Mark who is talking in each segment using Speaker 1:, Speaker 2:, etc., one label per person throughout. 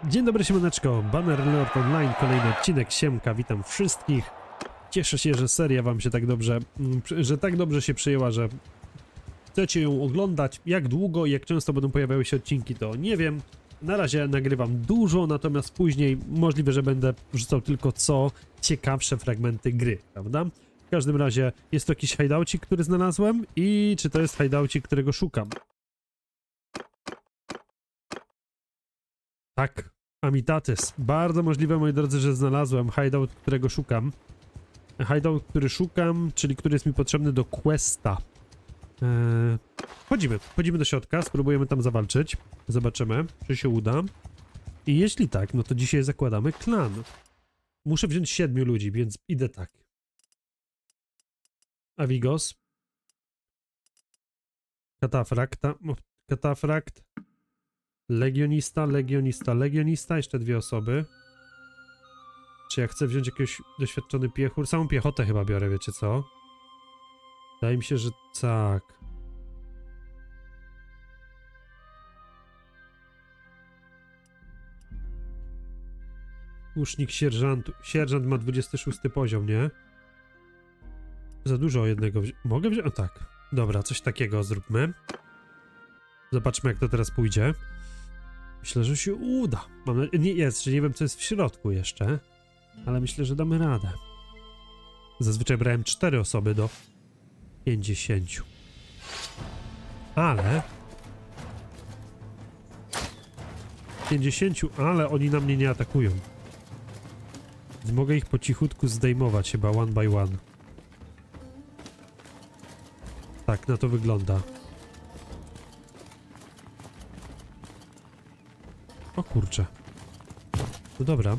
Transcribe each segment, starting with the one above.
Speaker 1: Dzień dobry, siemaneczko, Bannerlord Online, kolejny odcinek, siemka, witam wszystkich. Cieszę się, że seria wam się tak dobrze się przyjęła, że chcecie ją oglądać. Jak długo i jak często będą pojawiały się odcinki, to nie wiem. Na razie nagrywam dużo, natomiast później możliwe, że będę wrzucał tylko co ciekawsze fragmenty gry, prawda? W każdym razie jest to jakiś hideoucik, który znalazłem i czy to jest hideoucik, którego szukam? Tak, Amitatis. Bardzo możliwe, moi drodzy, że znalazłem hideout, którego szukam. Hideout, który szukam, czyli który jest mi potrzebny do questa. Wchodzimy do środka, spróbujemy tam zawalczyć. Zobaczymy, czy się uda. I jeśli tak, no to dzisiaj zakładamy klan. Muszę wziąć 7 ludzi, więc idę tak. Avigos. Katafrakt. Legionista, jeszcze 2 osoby. Czy ja chcę wziąć jakiś doświadczony piechur? Samą piechotę chyba biorę, wiecie co? Wydaje mi się, że tak. Łucznik sierżantu. Sierżant ma 26 poziom, nie? Za dużo jednego mogę wziąć? O tak. Dobra, coś takiego zróbmy. Zobaczmy, jak to teraz pójdzie. Myślę, że się uda. Nie wiem, co jest w środku jeszcze. Ale myślę, że damy radę. Zazwyczaj brałem 4 osoby do 50. Ale... 50, ale oni na mnie nie atakują. Więc mogę ich po cichutku zdejmować chyba one by one. Tak, na to wygląda. O kurczę. No dobra.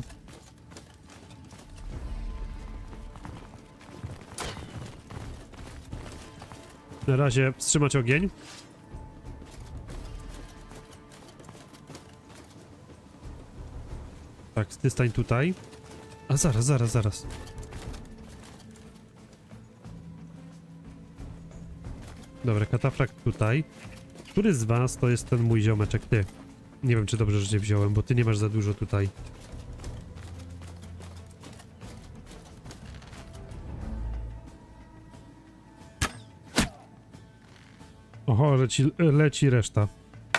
Speaker 1: Na razie wstrzymać ogień. Tak, ty stań tutaj. A zaraz. Dobra, katafrakt tutaj. Który z was to jest ten mój ziomeczek? Ty. Nie wiem, czy dobrze, że cię wziąłem, bo ty nie masz za dużo tutaj. Oho, leci reszta.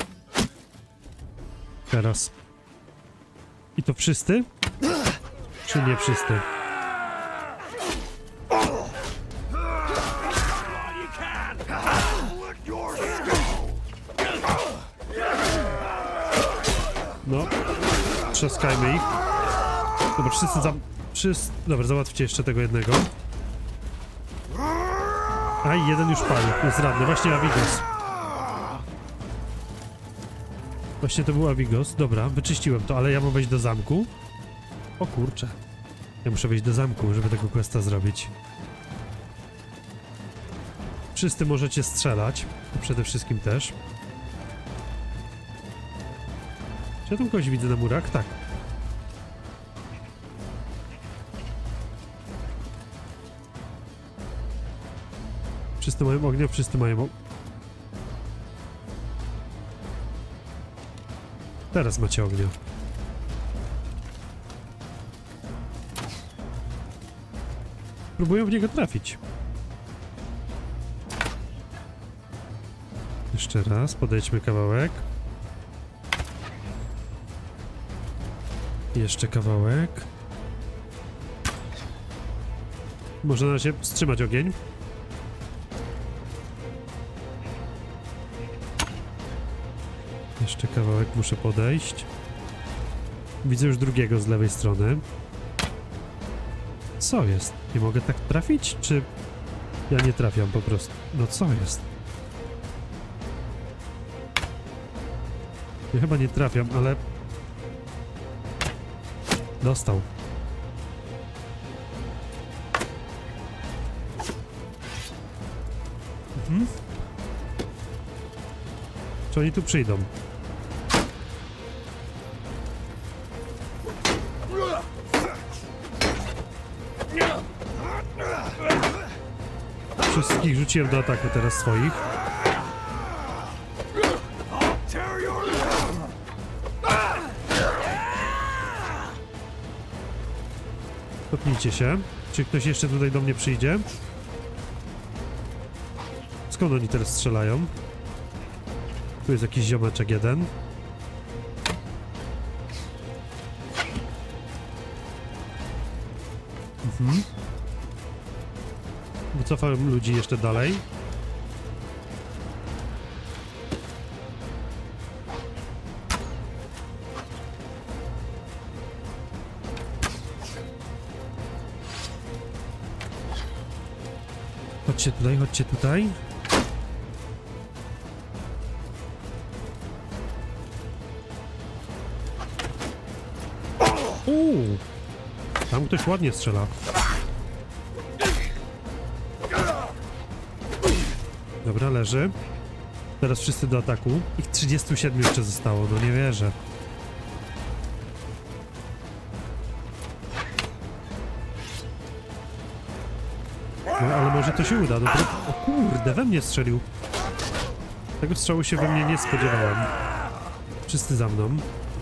Speaker 1: Teraz. I to wszyscy? Czy nie wszyscy? No, trzaskajmy ich. Dobra, Dobra, załatwcie jeszcze tego jednego. A i jeden już padł, jest radny. Właśnie Avigos. Właśnie to był Avigos. Dobra, wyczyściłem to, ale ja mam wejść do zamku. O kurczę. Ja muszę wejść do zamku, żeby tego questa zrobić. Wszyscy możecie strzelać. Przede wszystkim też. Czy ja tu kogoś widzę na murach? Tak. Wszyscy mają ognia, wszyscy mają... Teraz macie ognia. Próbują w niego trafić. Jeszcze raz, podejdźmy kawałek. Jeszcze kawałek. Może na razie wstrzymać ogień. Jeszcze kawałek muszę podejść. Widzę już drugiego z lewej strony. Co jest? Nie mogę tak trafić? Czy ja nie trafiam po prostu? No co jest? Ja chyba nie trafiam, ale... Dostał. Czy oni tu przyjdą? Wszystkich rzuciłem do ataku teraz swoich. Cofnijcie się. Czy ktoś jeszcze tutaj do mnie przyjdzie? Skąd oni teraz strzelają? Tu jest jakiś ziomeczek jeden. Wycofałem ludzi jeszcze dalej. Chodźcie tutaj, chodźcie tutaj. Tam ktoś ładnie strzela. Dobra, leży. Teraz wszyscy do ataku. Ich 37 jeszcze zostało, no nie wierzę. No ale może to się uda. No, o kurde, we mnie strzelił. Tego strzału się we mnie nie spodziewałem. Wszyscy za mną.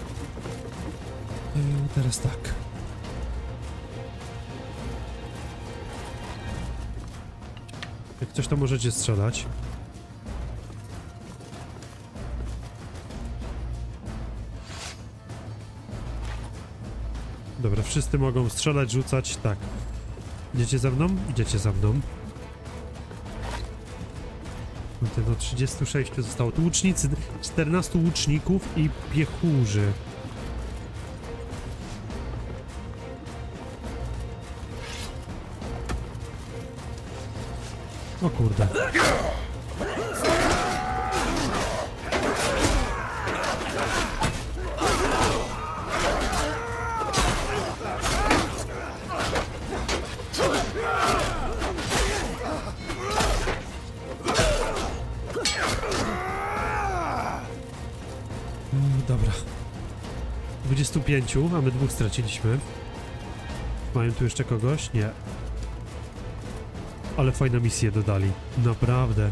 Speaker 1: Teraz tak. Jak coś, to możecie strzelać. Dobra, wszyscy mogą strzelać, rzucać, tak. Idziecie za mną? Idziecie za mną. No 36 zostało. Tu łucznicy, 14 łuczników i piechurzy. O kurde. Dobra. 25, a my 2 straciliśmy. Mają tu jeszcze kogoś? Nie. Ale fajne misje dodali. Naprawdę.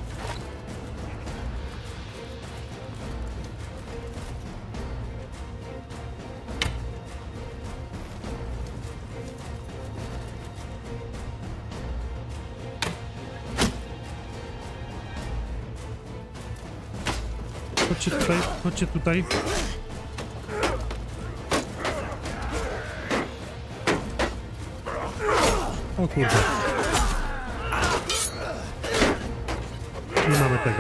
Speaker 1: Chodźcie tutaj, chodźcie tutaj. O kurde. Nie mamy tego.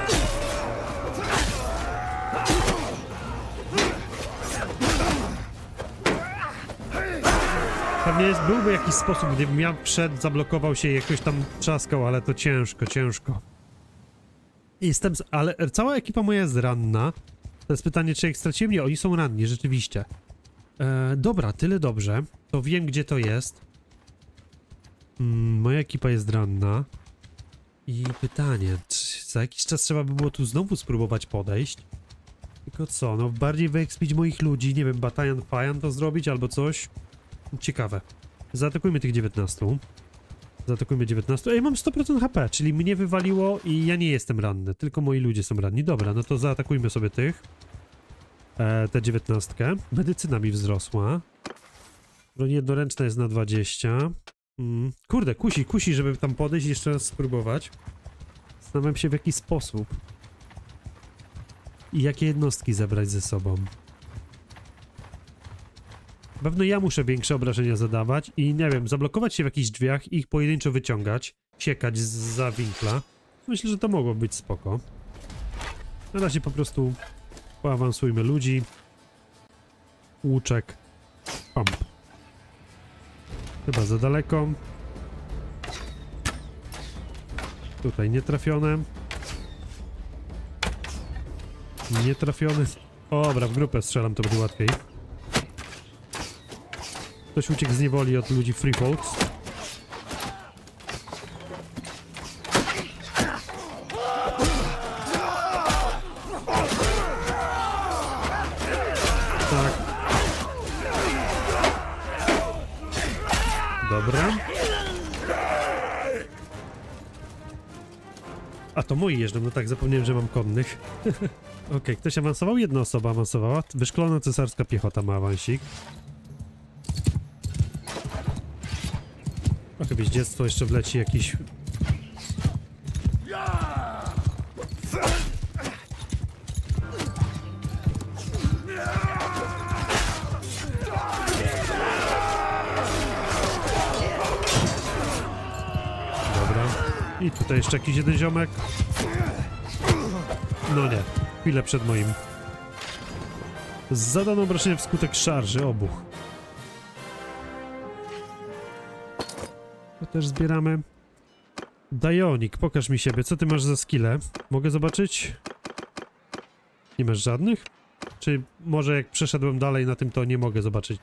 Speaker 1: Pewnie byłby jakiś sposób, gdybym ja wszedł, zablokował się i jakoś tam trzaskał, ale to ciężko, ciężko. Jestem, ale cała ekipa moja jest ranna. To jest pytanie, czy ich straciłem? Nie, oni są ranni, rzeczywiście. Dobra, tyle dobrze. To wiem, gdzie to jest. Moja ekipa jest ranna. I pytanie, czy za jakiś czas trzeba by było tu znowu spróbować podejść? Tylko co, no bardziej wyekspić moich ludzi, nie wiem, Batajan Fajan to zrobić albo coś? Ciekawe. Zaatakujmy tych 19. Zaatakujmy 19. Ej, mam 100% HP, czyli mnie wywaliło i ja nie jestem ranny, tylko moi ludzie są ranni. Dobra, no to zaatakujmy sobie tych. Tę 19. Medycyna mi wzrosła. Broń jednoręczna jest na 20. Kurde, kusi, żeby tam podejść i jeszcze raz spróbować. Zastanawiam się, w jaki sposób. I jakie jednostki zabrać ze sobą. Pewno ja muszę większe obrażenia zadawać i nie wiem, zablokować się w jakichś drzwiach i ich pojedynczo wyciągać, siekać zza winkla. Myślę, że to mogło być spoko. Na razie po prostu poawansujmy ludzi. Łuczek. Pump. Chyba za daleko. Tutaj nietrafione. Nietrafiony. Dobra, w grupę strzelam, to będzie łatwiej. Ktoś uciekł z niewoli od ludzi Free Folks. Tak. Dobra. A to moi jeżdżą, no tak, zapomniałem, że mam konnych. Okej, ktoś awansował? Jedna osoba awansowała. Wyszkolona cesarska piechota ma awansik. Trochę wieździectwo jeszcze wleci jakiś... Dobra. I tutaj jeszcze jakiś jeden ziomek. No nie. Chwilę przed moim. Zadano obrażenie wskutek szarży obu. To też zbieramy. Dajonik, pokaż mi siebie. Co ty masz za skille? Mogę zobaczyć? Nie masz żadnych? Czy może jak przeszedłem dalej na tym, to nie mogę zobaczyć?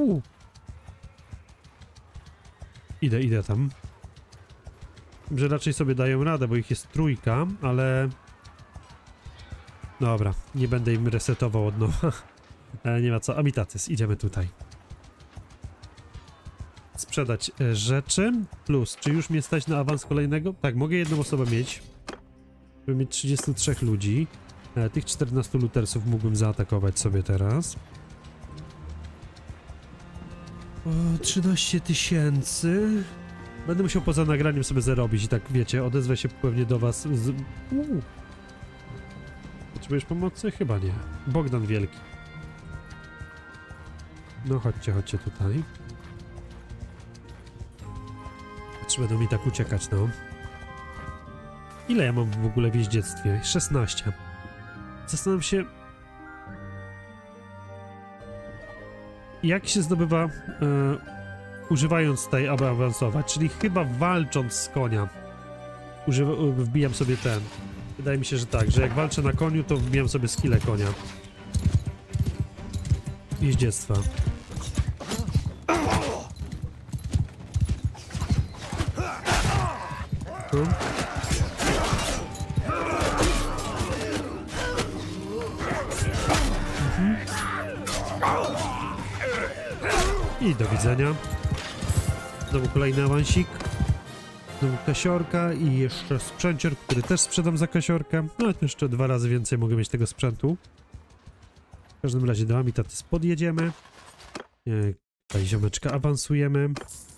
Speaker 1: Idę tam. Że raczej sobie dają radę, bo ich jest trójka, ale... Dobra, nie będę im resetował od nowa. Nie ma co. Amitacys, idziemy tutaj. Sprzedać rzeczy. Plus, czy już mnie stać na awans kolejnego? Tak, mogę jedną osobę mieć. Żeby mieć 33 ludzi. Tych 14 lutersów mógłbym zaatakować sobie teraz. O, 13 000. Będę musiał poza nagraniem sobie zarobić i tak, wiecie, odezwę się pewnie do was z... Potrzebujesz pomocy? Chyba nie. Bogdan Wielki. No chodźcie tutaj. Czy będą mi tak uciekać, no. Ile ja mam w ogóle w jeździectwie? 16. Zastanawiam się... Jak się zdobywa... używając tej, aby awansować, czyli chyba walcząc z konia. Wbijam sobie ten. Wydaje mi się, że tak, że jak walczę na koniu, to wbijam sobie skillę konia. Jeździectwa. Tu. I do widzenia. Znowu kolejny awansik. Znowu kasiorka i jeszcze sprzęcior, który też sprzedam za kasiorkę. No to jeszcze 2 razy więcej mogę mieć tego sprzętu. W każdym razie do Amitacys podjedziemy. Tutaj ziomeczka awansujemy.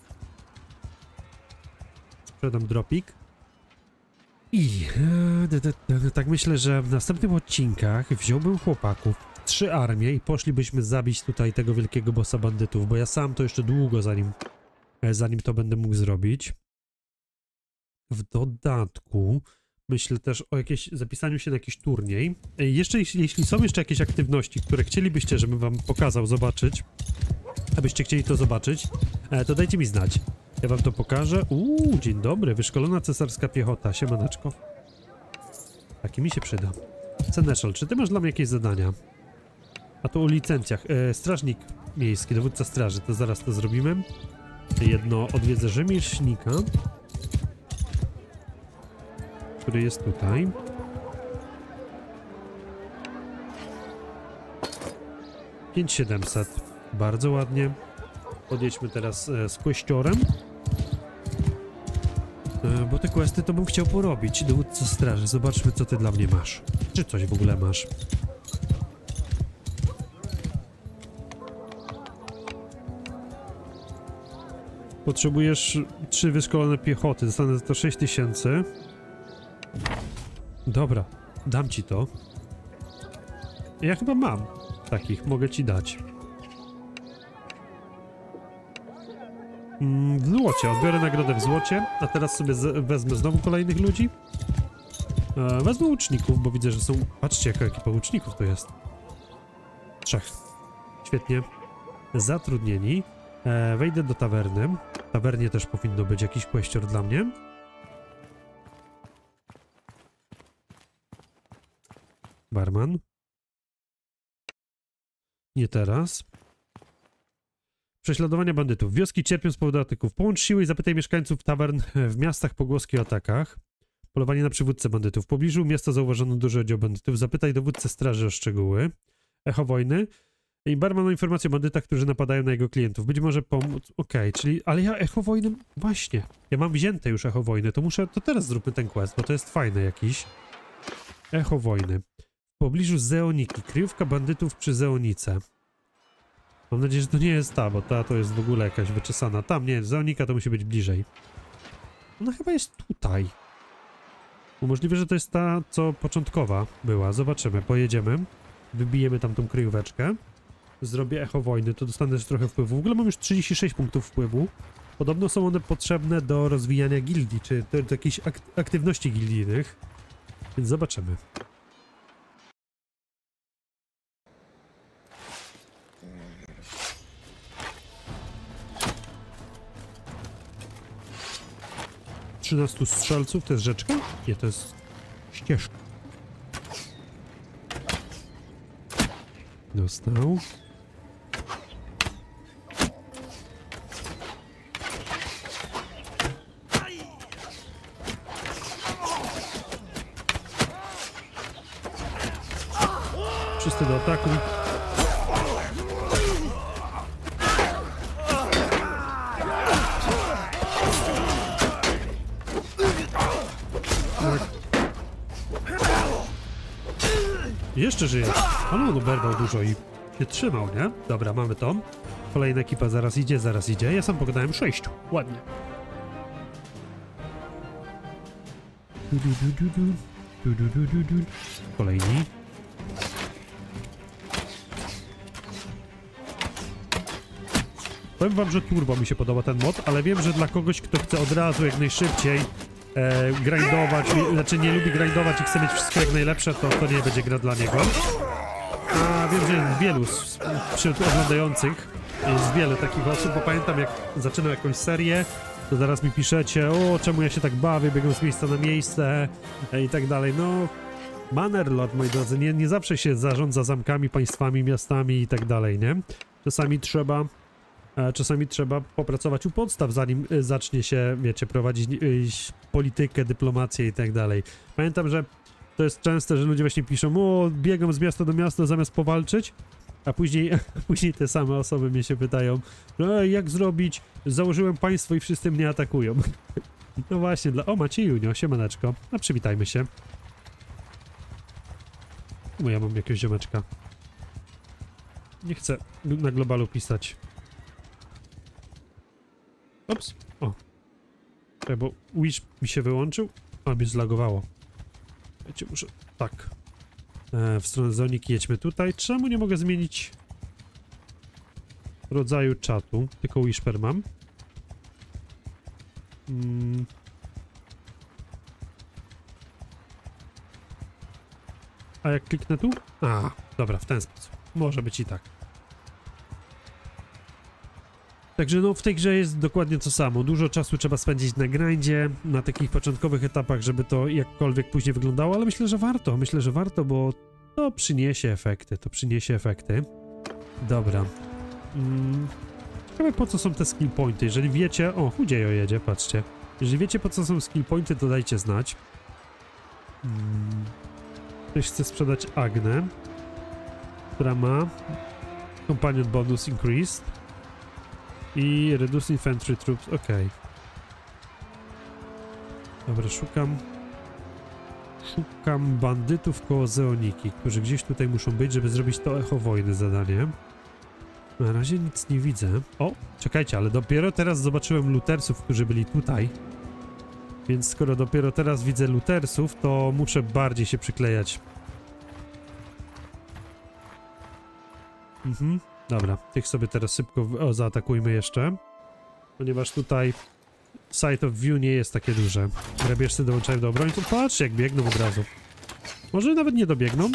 Speaker 1: Sprzedam dropik. I tak myślę, że w następnych odcinkach wziąłbym chłopaków, 3 armie i poszlibyśmy zabić tutaj tego wielkiego bossa bandytów, bo ja sam to jeszcze długo zanim to będę mógł zrobić. W dodatku myślę też o zapisaniu się na jakiś turniej. Jeśli są jeszcze jakieś aktywności, które chcielibyście, żebym wam pokazał, zobaczyć, abyście chcieli to zobaczyć, to dajcie mi znać. Ja wam to pokażę. Dzień dobry, wyszkolona cesarska piechota, siemaneczko. Taki mi się przyda. Seneschal, czy ty masz dla mnie jakieś zadania? A to o licencjach. Strażnik miejski, dowódca straży, to zaraz to zrobimy. Jedno odwiedzę rzemieślnika, który jest tutaj. $5700. Bardzo ładnie. Podjedźmy teraz z kwestiorem. Bo te questy to bym chciał porobić. Dowódco straży, zobaczmy, co ty dla mnie masz. Czy coś w ogóle masz? Potrzebujesz 3 wyszkolone piechoty. Dostanę za to 6000. Dobra, dam ci to. Ja chyba mam takich, mogę ci dać. W złocie, odbiorę nagrodę w złocie, a teraz sobie wezmę znowu kolejnych ludzi. Wezmę łuczników, bo widzę, że są... Patrzcie, jaka ekipa łuczników to jest. 3. Świetnie. Zatrudnieni. Wejdę do tawerny. W tawernie też powinno być jakiś kwestior dla mnie. Barman. Nie teraz. Prześladowania bandytów. Wioski cierpią z powodu ataków. Połącz siły i zapytaj mieszkańców tawern w miastach pogłoski o atakach. Polowanie na przywódcę bandytów. W pobliżu miasta zauważono duży oddział bandytów. Zapytaj dowódcę straży o szczegóły. Echo wojny. I barman ma informację o bandytach, którzy napadają na jego klientów. Być może pomóc... Okej, czyli... Ale ja echo wojny... Właśnie. Ja mam wzięte już echo wojny. To muszę... To teraz zróbmy ten quest, bo to jest fajne jakiś. Echo wojny. W pobliżu Zeoniki. Kryjówka bandytów przy Zeonice. Mam nadzieję, że to nie jest ta, bo ta to jest w ogóle jakaś wyczesana. Tam nie, Zeonika to musi być bliżej. Ona chyba jest tutaj. Bo możliwe, że to jest ta, co początkowa była. Zobaczymy, pojedziemy. Wybijemy tam tą kryjóweczkę. Zrobię echo wojny, to dostanę też trochę wpływu. W ogóle mam już 36 punktów wpływu. Podobno są one potrzebne do rozwijania gildii, czy do jakichś aktywności gildijnych. Więc zobaczymy. Trzynastu strzelców, to jest rzeczka? Nie, to jest ścieżka. Dostał. Wszyscy do ataku. Jeszcze żyje. Ale on oberwał dużo i się trzymał, nie? Dobra, mamy to. Kolejna ekipa zaraz idzie, zaraz idzie. Ja sam pogadałem 6. Ładnie. Kolejni. Powiem wam, że turbo mi się podoba ten mod, ale wiem, że dla kogoś, kto chce od razu jak najszybciej grindować, znaczy nie lubi grindować i chce mieć wszystko jak najlepsze, to nie będzie gra dla niego. A wiem, że jest wielu wśród oglądających, jest wiele takich osób, bo pamiętam jak zaczynam jakąś serię, to zaraz mi piszecie, o czemu ja się tak bawię, biegam z miejsca na miejsce i tak dalej. No, Bannerlord, moi drodzy, nie zawsze się zarządza zamkami, państwami, miastami i tak dalej, nie? Czasami trzeba popracować u podstaw, zanim zacznie się, wiecie, prowadzić politykę, dyplomację i tak dalej. Pamiętam, że to jest częste, że ludzie właśnie piszą, o, biegam z miasta do miasta zamiast powalczyć, a później te same osoby mnie się pytają, jak zrobić, założyłem państwo i wszyscy mnie atakują. No właśnie, o, macie Junio, siemaneczko, a przywitajmy się. Bo ja mam jakiegoś ziomeczka. Nie chcę na globalu pisać. Ops, o. Bo Wish mi się wyłączył, a mnie zlagowało. Wiecie, muszę... Tak. W stronę Zoniki jedźmy tutaj. Czemu nie mogę zmienić rodzaju czatu? Tylko Whisper mam. A jak kliknę tu? A, dobra, w ten sposób. Może być i tak. Także no w tej grze jest dokładnie to samo. Dużo czasu trzeba spędzić na grindzie, na takich początkowych etapach, żeby to jakkolwiek później wyglądało, ale myślę, że warto, bo to przyniesie efekty, Dobra. Ciekawe po co są te skill pointy, jeżeli wiecie... O, Chudziejo jedzie, patrzcie. Jeżeli wiecie po co są skill pointy, to dajcie znać. Ktoś chce sprzedać Agnę, która ma Companion Bonus Increased i Reduce Infantry Troops, okej. Dobra, szukam bandytów koło Zeoniki, którzy gdzieś tutaj muszą być, żeby zrobić to echo wojny zadanie. Na razie nic nie widzę. O, czekajcie, ale dopiero teraz zobaczyłem lutersów, którzy byli tutaj. Więc skoro dopiero teraz widzę lutersów, to muszę bardziej się przyklejać. Dobra, tych sobie teraz szybko zaatakujmy jeszcze. Ponieważ tutaj Sight of View nie jest takie duże. Grabieżcy dołączają do obrońców. Patrzcie, jak biegną od razu. Może nawet nie dobiegną.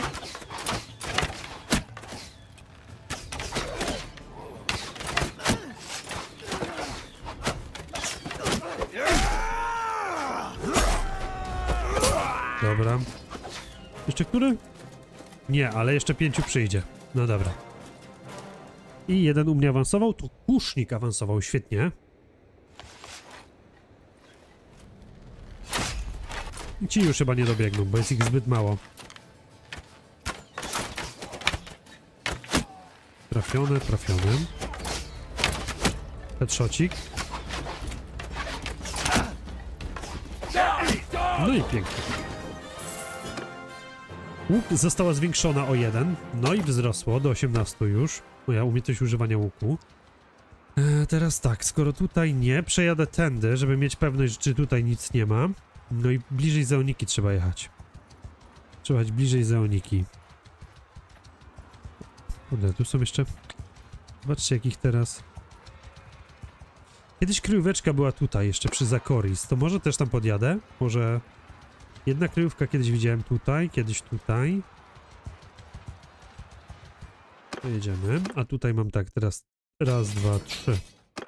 Speaker 1: Dobra. Jeszcze który? Nie, ale jeszcze 5 przyjdzie. No dobra. I jeden u mnie awansował, to kusznik awansował, świetnie. I ci już chyba nie dobiegną, bo jest ich zbyt mało. Trafione. Headshotcik. No i pięknie. Łuk została zwiększona o 1, no i wzrosło do 18 już. Moja umiejętność używania łuku. Teraz tak, skoro tutaj nie, przejadę tędy, żeby mieć pewność, czy tutaj nic nie ma. No i bliżej Zeoniki trzeba jechać. Trzeba jechać bliżej Zeoniki. Kurde, tu są jeszcze... Zobaczcie, jakich teraz... Kiedyś kryjóweczka była tutaj, jeszcze przy Zakoris. To może też tam podjadę? Może... Jedna kryjówka kiedyś widziałem tutaj, kiedyś tutaj. To jedziemy. A tutaj mam tak, teraz... Raz, dwa, trzy.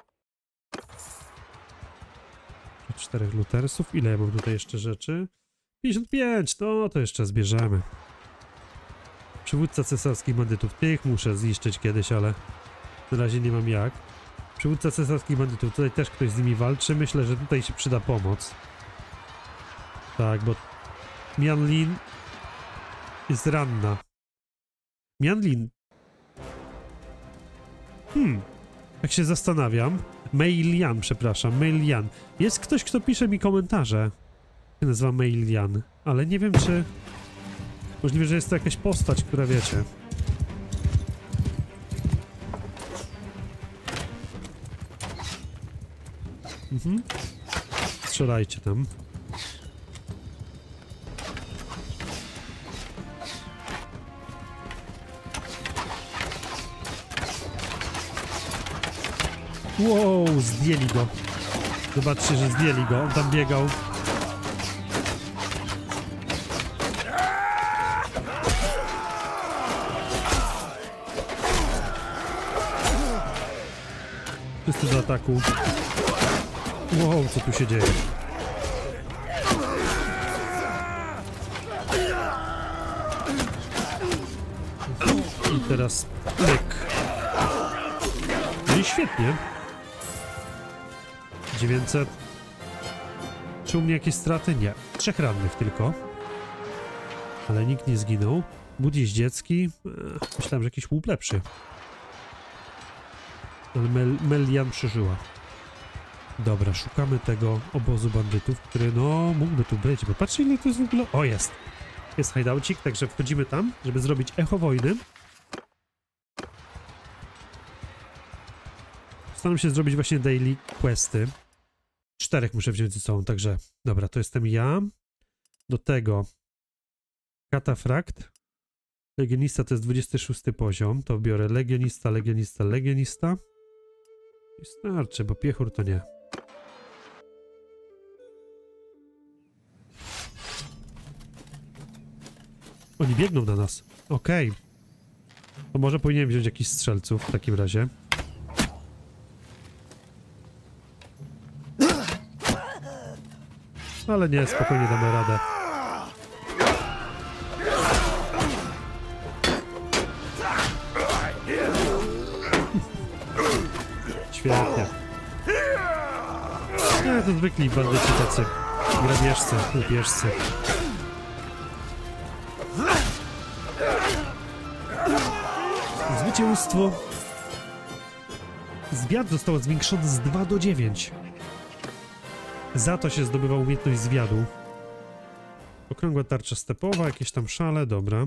Speaker 1: 4 lutersów. Ile ja mam tutaj jeszcze rzeczy? 55! To jeszcze zbierzemy. Przywódca cesarskich bandytów. Tych muszę zniszczyć kiedyś, ale na razie nie mam jak. Przywódca cesarskich bandytów. Tutaj też ktoś z nimi walczy. Myślę, że tutaj się przyda pomoc. Tak, bo Mianlin jest ranna. Mianlin. Tak się zastanawiam. Mailian, przepraszam. Mailian. Jest ktoś, kto pisze mi komentarze. Się nazywa Mailian. Ale nie wiem, czy... Możliwe, że jest to jakaś postać, która wiecie. Strzelajcie tam. Wow, zdjęli go. Zobaczcie, że zdjęli go. On tam biegał. Wszyscy do ataku. Wow, co tu się dzieje? I teraz pyk. No i świetnie. 900. Czy u mnie jakieś straty? Nie. 3 rannych tylko. Ale nikt nie zginął. But jeździecki. Myślałem, że jakiś łup lepszy. Ale Melian przeżyła. Dobra, szukamy tego obozu bandytów, który no mógłby tu być, bo patrzcie, ile to jest w ogóle... O, jest! Jest hideoucik, także wchodzimy tam, żeby zrobić echo wojny. Staram się zrobić właśnie daily questy. 4 muszę wziąć ze sobą, także dobra, to jestem ja. Do tego katafrakt. Legionista to jest 26 poziom, to biorę legionista, legionista, legionista. I starczy, bo piechur to nie. Oni biegną na nas. Okej. To może powinienem wziąć jakichś strzelców w takim razie. Ale nie, spokojnie damy radę. Świetnie. Nie, to zwykli bandyci tacy. Grabieżcy, łupieżcy. Zwycięstwo. Zwiad został zwiększony z 2 do 9. Za to się zdobywa umiejętność zwiadu. Okrągła tarcza stepowa, jakieś tam szale, dobra.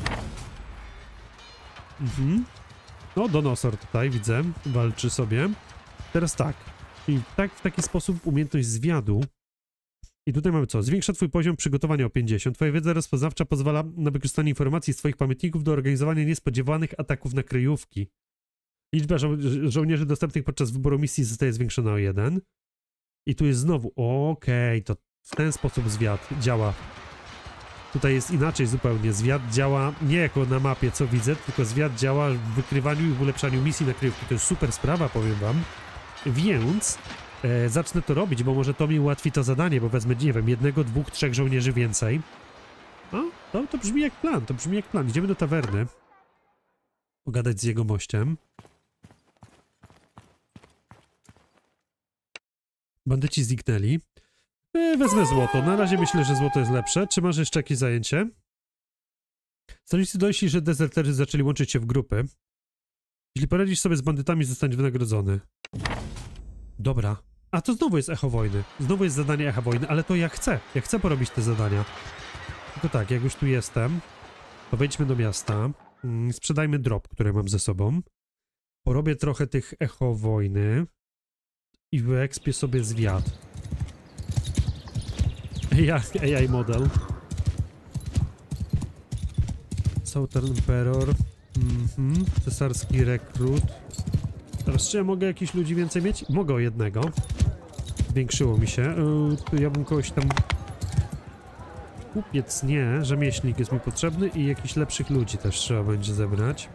Speaker 1: No, Donosor tutaj, widzę, walczy sobie. Teraz tak. I tak, w taki sposób umiejętność zwiadu. I tutaj mamy co? Zwiększa twój poziom przygotowania o 50. Twoja wiedza rozpoznawcza pozwala na wykorzystanie informacji z twoich pamiętników do organizowania niespodziewanych ataków na kryjówki. Liczba żołnierzy dostępnych podczas wyboru misji zostaje zwiększona o 1. I tu jest znowu, okej, to w ten sposób zwiad działa. Tutaj jest inaczej zupełnie. Zwiad działa nie jako na mapie, co widzę, tylko zwiad działa w wykrywaniu i w ulepszaniu misji na kryjówki. To jest super sprawa, powiem wam. Więc zacznę to robić, bo może to mi ułatwi to zadanie, bo wezmę, nie wiem, 1, 2, 3 żołnierzy więcej. To brzmi jak plan, to brzmi jak plan. Idziemy do tawerny. Pogadać z jego mościem. Bandyci zniknęli. Wezmę złoto. Na razie myślę, że złoto jest lepsze. Czy masz jeszcze jakieś zajęcie? Strażnicy doszli, że dezerterzy zaczęli łączyć się w grupy. Jeśli poradzisz sobie z bandytami, zostaniesz wynagrodzony. Dobra. A to znowu jest echo wojny. Znowu jest zadanie echa wojny, ale to ja chcę. Ja chcę porobić te zadania. Tylko tak, jak już tu jestem, to wejdźmy do miasta. Sprzedajmy drop, który mam ze sobą. Porobię trochę tych echo wojny i wyekspię sobie zwiat. AI model. Southern Emperor. Cesarski rekrut. Teraz czy ja mogę jakichś ludzi więcej mieć? Mogę o jednego. Zwiększyło mi się. Ja bym kogoś tam... Kupiec nie. Rzemieślnik jest mi potrzebny i jakichś lepszych ludzi też trzeba będzie zebrać.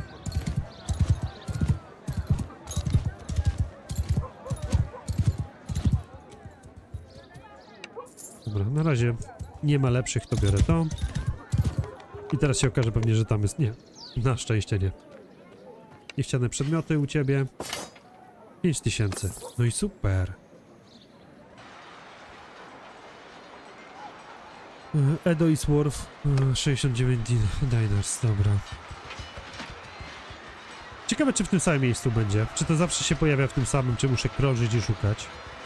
Speaker 1: Dobra, na razie nie ma lepszych, to biorę to. I teraz się okaże pewnie, że tam jest... Nie, na szczęście nie. Niechciane przedmioty u ciebie. 5000. No i super. Edo i Swarf. 69 dinars, dobra. Ciekawe, czy w tym samym miejscu będzie. Czy to zawsze się pojawia w tym samym, czy muszę krążyć i szukać.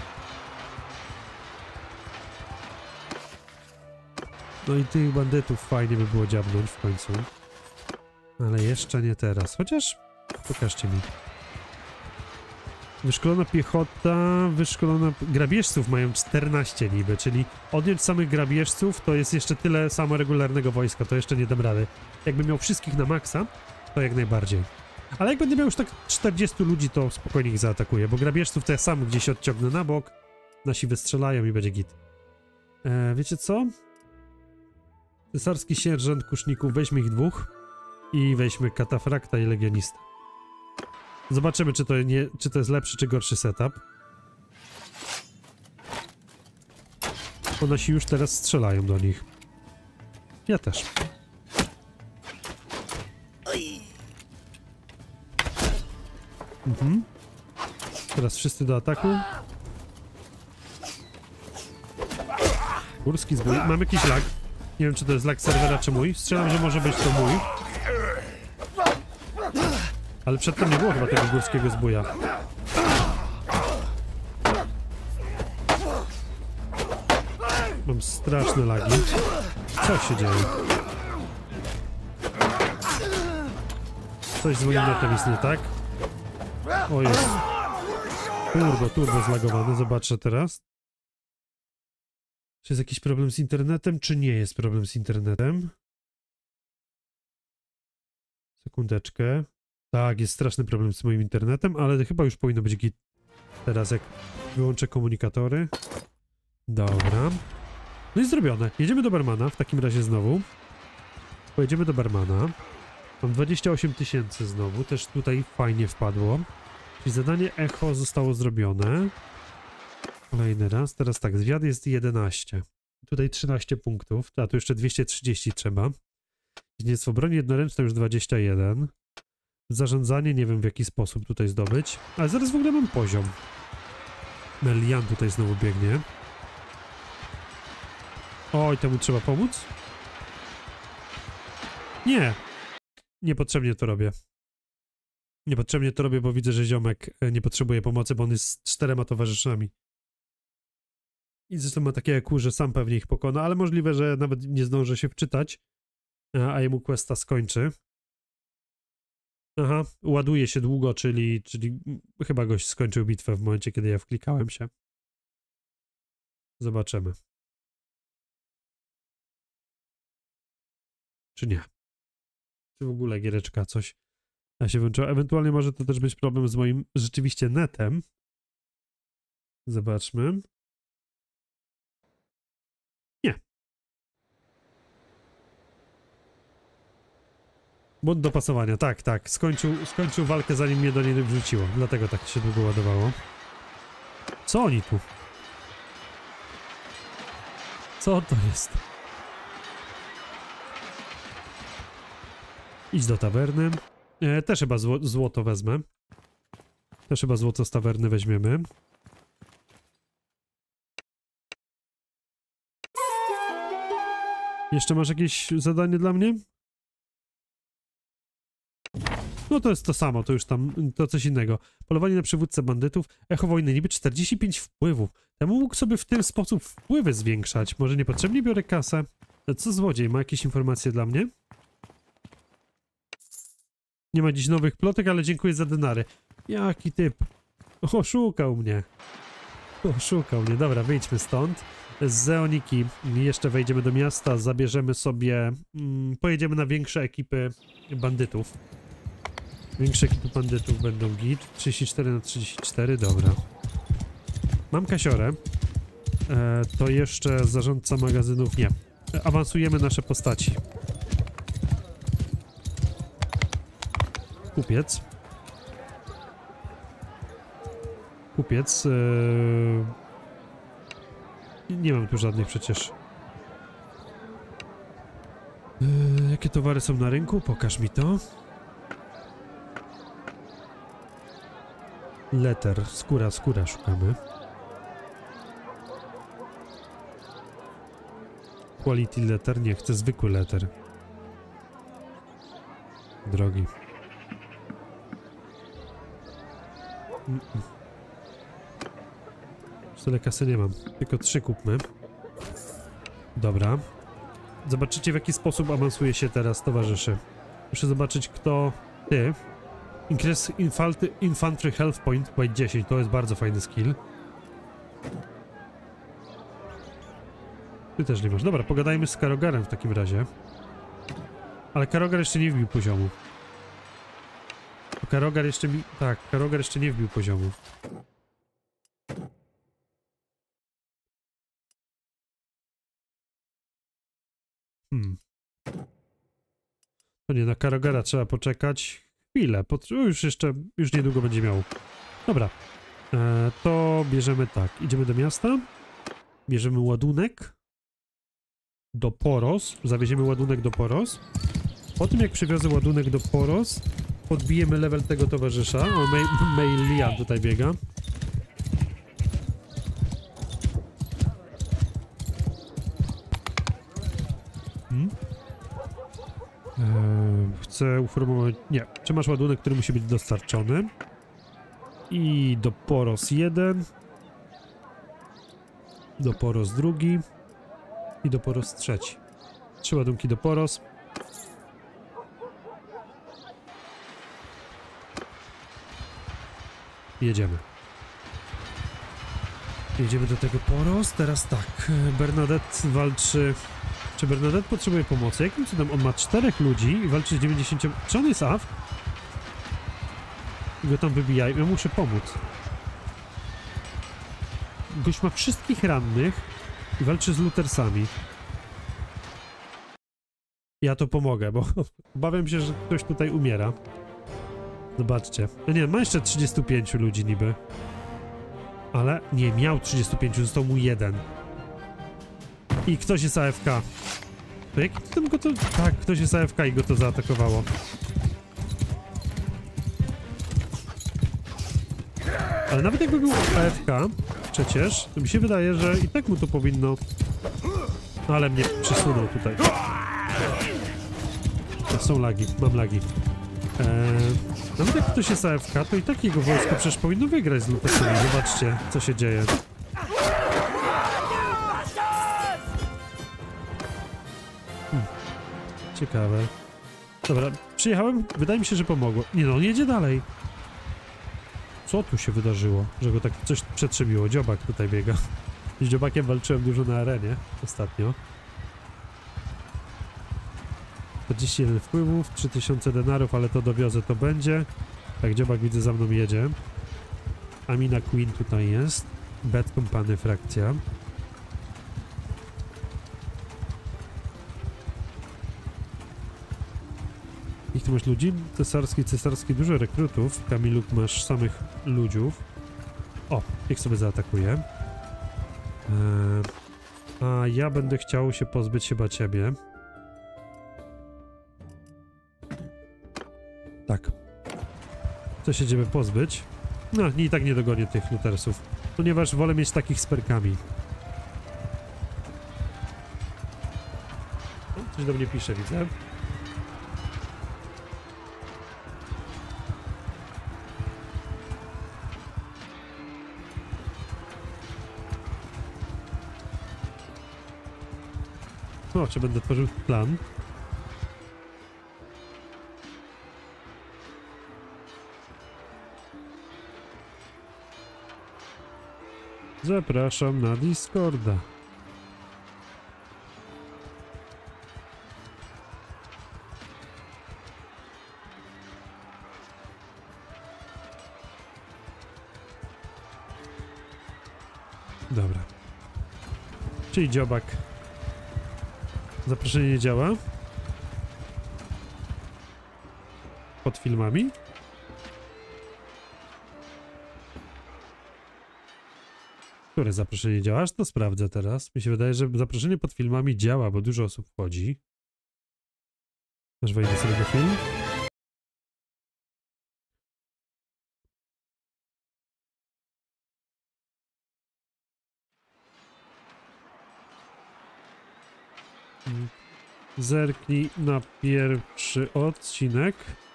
Speaker 1: No i tych bandytów fajnie by było dziabnąć w końcu. Ale jeszcze nie teraz. Chociaż... Pokażcie mi. Wyszkolona piechota, wyszkolona... Grabieżców mają 14 niby, czyli odjąć samych grabieżców to jest jeszcze tyle samo regularnego wojska, to jeszcze nie dam rady. Jakbym miał wszystkich na maksa, to jak najbardziej. Ale jak będę miał już tak 40 ludzi, to spokojnie ich zaatakuję, bo grabieżców to ja sam gdzieś odciągnę na bok, nasi wystrzelają i będzie git. Wiecie co? Cesarski sierżant kuszników, weźmy ich dwóch i weźmy katafrakta i legionista. Zobaczymy, czy to jest lepszy, czy gorszy setup. Bo nasi już teraz strzelają do nich. Ja też. Teraz wszyscy do ataku. Górski zbój. Mam jakiś lag. Nie wiem, czy to jest lag serwera, czy mój. Strzelam, że może być to mój. Ale przedtem nie było chyba tego górskiego zbója. Mam straszne lagi. Co się dzieje? Coś z moim netem jest nie tak? O jest. Turbo zlagowane. Zobaczę teraz. Czy jest jakiś problem z internetem, czy nie jest problem z internetem? Sekundeczkę. Tak, jest straszny problem z moim internetem, ale chyba już powinno być git. Teraz jak wyłączę komunikatory. Dobra. No i zrobione. Jedziemy do barmana, w takim razie znowu. Pojedziemy do barmana. Mam 28 000 znowu, też tutaj fajnie wpadło. Czyli zadanie echo zostało zrobione. Kolejny raz. Teraz tak, zwiad jest 11. Tutaj 13 punktów, a tu jeszcze 230 trzeba. Dziedzictwo broni jednoręczne już 21. Zarządzanie nie wiem w jaki sposób tutaj zdobyć. Ale zaraz w ogóle mam poziom. Melian tutaj znowu biegnie. Oj, temu trzeba pomóc? Nie. Niepotrzebnie to robię. Niepotrzebnie to robię, bo widzę, że ziomek nie potrzebuje pomocy, bo on jest z 4 towarzyszami. I zresztą ma takie EQ, że sam pewnie ich pokona, ale możliwe, że nawet nie zdąży się wczytać, a jemu questa skończy. Aha, ładuje się długo, czyli chyba gość skończył bitwę w momencie, kiedy ja wklikałem się. Zobaczymy. Czy nie? Czy w ogóle giereczka coś się włączyła? Ewentualnie może to też być problem z moim rzeczywiście netem. Zobaczmy. Nie. Błąd dopasowania, tak. Skończył walkę, zanim mnie do niej wrzuciło. Dlatego tak się długo ładowało. Co oni tu? Co to jest? Idź do tawerny. Też chyba złoto wezmę. Też chyba złoto z tawerny weźmiemy. Jeszcze masz jakieś zadanie dla mnie? No to jest to samo, to już tam, to coś innego. Polowanie na przywódcę bandytów, echo wojny, niby 45 wpływów. Ja mógł sobie w ten sposób wpływy zwiększać. Może niepotrzebnie biorę kasę? Co złodziej, ma jakieś informacje dla mnie? Nie ma dziś nowych plotek, ale dziękuję za denary. Jaki typ. Oszukał mnie. Oszukał mnie. Dobra, wyjdźmy stąd. Z Zeoniki jeszcze wejdziemy do miasta, zabierzemy sobie... pojedziemy na większe ekipy bandytów. Większe ekipy bandytów będą git. 34/34, dobra. Mam kasiorę. To jeszcze zarządca magazynów nie. Awansujemy nasze postaci. Kupiec. Kupiec. Nie mam tu żadnych przecież. Jakie towary są na rynku? Pokaż mi to. Letter. Skóra szukamy. Quality letter? Nie, chcę zwykły letter. Drogi. Tyle kasy nie mam. Tylko 3 kupmy. Dobra. Zobaczycie, w jaki sposób awansuje się teraz towarzyszy. Muszę zobaczyć, kto... Ty. Increase Infantry Health Point by 10. To jest bardzo fajny skill. Ty też nie masz. Dobra, pogadajmy z Karogarem w takim razie. Ale Karogar jeszcze nie wbił poziomu. Karogar jeszcze mi... Tak, Karogar jeszcze nie wbił poziomu. To nie, na Karogara trzeba poczekać chwilę. Już niedługo będzie miał. Dobra. To bierzemy tak. Idziemy do miasta. Bierzemy ładunek do Poros. Zawieziemy ładunek do Poros. Po tym, jak przywiozę ładunek do Poros, podbijemy level tego towarzysza. O, Lian tutaj biega. Chcę uformować... Nie. Czy masz ładunek, który musi być dostarczony? I do Poros 1. Do Poros 2. I do Poros 3. 3 ładunki do Poros. Jedziemy. Jedziemy do tego Poros. Teraz tak. Bernadette walczy... Czy Bernadette potrzebuje pomocy? Jakim cudem on ma 4 ludzi i walczy z 90... Czy on jest AF? I go tam wybijają. Ja muszę pomóc. Gość ma wszystkich rannych i walczy z lutersami. Ja to pomogę, bo obawiam się, że ktoś tutaj umiera. Zobaczcie. No nie, ma jeszcze 35 ludzi niby. Ale nie, miał 35, został mu 1. I ktoś jest AFK. To jak ten go to... Tak, ktoś jest AFK i go to zaatakowało. Ale nawet jakby był AFK, przecież, to mi się wydaje, że i tak mu to powinno... Ale mnie przesunął tutaj. Są lagi, mam lagi. Nawet jak ktoś jest AFK, to i tak jego wojsko przecież powinno wygrać z lutersami. Zobaczcie, co się dzieje. Ciekawe. Dobra, przyjechałem, wydaje mi się, że pomogło. Nie no, on jedzie dalej. Co tu się wydarzyło, że go tak coś przetrzebiło? Dziobak tutaj biega. Z dziobakiem walczyłem dużo na arenie ostatnio. 41 wpływów, 3000 denarów, ale to dowiozę, to będzie. Tak, dziobak widzę za mną jedzie. Amina Queen tutaj jest. Bad Company frakcja. Ich tu masz ludzi? Cesarski, dużo rekrutów. Kamiluk, masz samych ludziów. O, ich sobie zaatakuję. A ja będę chciał się pozbyć chyba ciebie. Tak. Co się ciebie pozbyć? No, i tak nie dogonię tych lutersów. Ponieważ wolę mieć takich z perkami. O, coś do mnie pisze, widzę. O, czy będę tworzył plan? Zapraszam na Discorda. Dobra. Czyli dziobak. Zaproszenie nie działa? Pod filmami? Które zaproszenie działa? Aż to sprawdzę teraz. Mi się wydaje, że zaproszenie pod filmami działa, bo dużo osób wchodzi. Aż wejdę sobie do film. Zerknij na pierwszy odcinek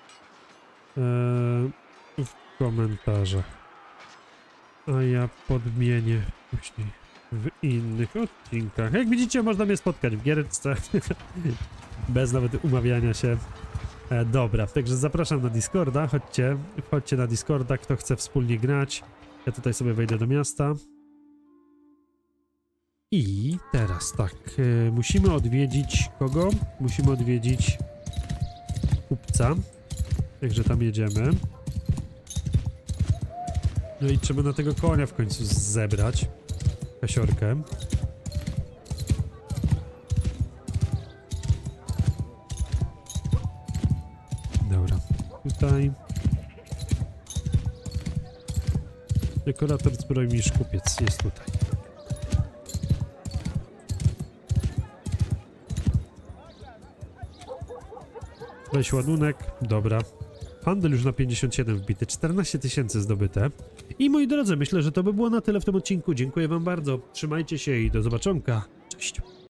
Speaker 1: w komentarzach, a ja podmienię później w innych odcinkach. Jak widzicie, można mnie spotkać w giereczce bez nawet umawiania się. Dobra, także zapraszam na Discorda, wchodźcie na Discorda, kto chce wspólnie grać. Ja tutaj sobie wejdę do miasta. I teraz tak, musimy odwiedzić kogo? Musimy odwiedzić kupca, także tam jedziemy. No i trzeba na tego konia w końcu zebrać, kasiorkę. Dobra, tutaj dekorator zbrojmistrz kupiec jest tutaj. Weź ładunek, dobra. Handel już na 57 wbity, 14 000 zdobyte. I moi drodzy, myślę, że to by było na tyle w tym odcinku. Dziękuję wam bardzo, trzymajcie się i do zobaczonka. Cześć.